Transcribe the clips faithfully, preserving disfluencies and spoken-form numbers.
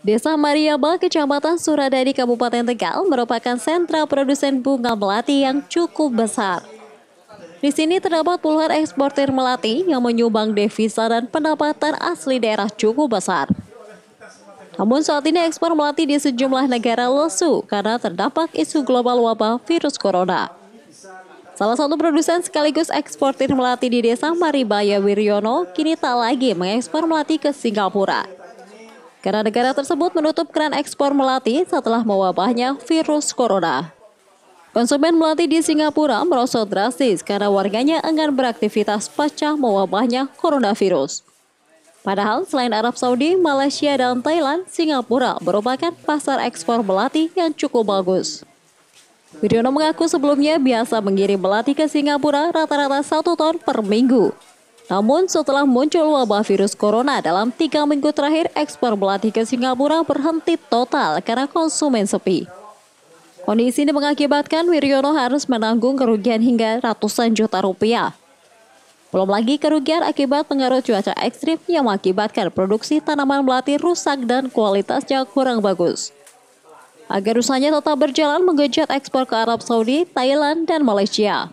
Desa Mariaba, Kecamatan Suradadi, Kabupaten Tegal merupakan sentra produsen bunga melati yang cukup besar. Di sini terdapat puluhan eksportir melati yang menyumbang devisa dan pendapatan asli daerah cukup besar. Namun saat ini ekspor melati di sejumlah negara lesu karena terdapat isu global wabah virus corona. Salah satu produsen sekaligus eksportir melati di Desa Maribaya, Wiryono, kini tak lagi mengekspor melati ke Singapura. Karena negara tersebut menutup keran ekspor melati setelah mewabahnya virus corona. Konsumen melati di Singapura merosot drastis karena warganya enggan beraktivitas pasca mewabahnya coronavirus. Padahal selain Arab Saudi, Malaysia, dan Thailand, Singapura merupakan pasar ekspor melati yang cukup bagus. Wiryono mengaku sebelumnya biasa mengirim melati ke Singapura rata-rata satu ton per minggu. Namun setelah muncul wabah virus corona dalam tiga minggu terakhir, ekspor melati ke Singapura berhenti total karena konsumen sepi. Kondisi ini mengakibatkan Wiryono harus menanggung kerugian hingga ratusan juta rupiah. Belum lagi kerugian akibat pengaruh cuaca ekstrim yang mengakibatkan produksi tanaman melati rusak dan kualitasnya kurang bagus. Agar usahanya tetap berjalan, menggenjot ekspor ke Arab Saudi, Thailand, dan Malaysia.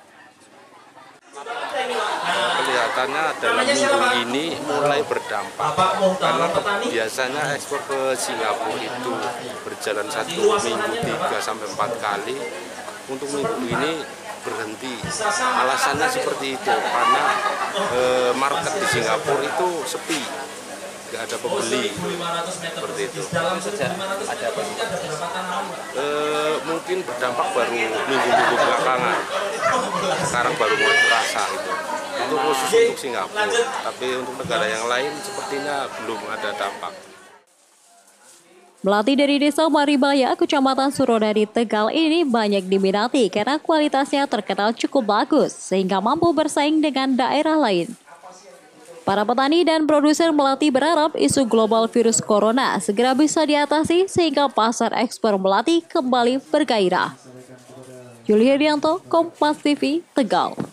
Kelihatannya dalam minggu ini mulai berdampak karena biasanya ekspor ke Singapura itu berjalan satu minggu tiga sampai empat kali. Untuk minggu ini berhenti. Alasannya seperti itu karena eh, market di Singapura itu sepi, nggak ada pembeli seperti itu. Ada apa? Eh, mungkin berdampak baru minggu-minggu belakangan. Sekarang baru mulai terasa itu. Itu khusus untuk Singapura, tapi untuk negara yang lain sepertinya belum ada dampak. Melati dari Desa Maribaya, Kecamatan Suradadi, Tegal ini banyak diminati karena kualitasnya terkenal cukup bagus sehingga mampu bersaing dengan daerah lain. Para petani dan produsen melati berharap isu global virus corona segera bisa diatasi sehingga pasar ekspor melati kembali bergairah. Yuli Herianto, Kompas T V, Tegal.